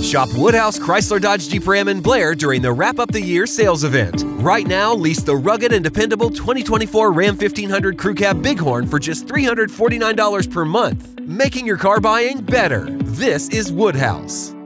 Shop Woodhouse, Chrysler, Dodge, Jeep, Ram, and Blair during the Wrap Up the Year sales event. Right now, lease the rugged and dependable 2024 Ram 1500 Crew Cab Bighorn for just $349 per month, making your car buying better. This is Woodhouse.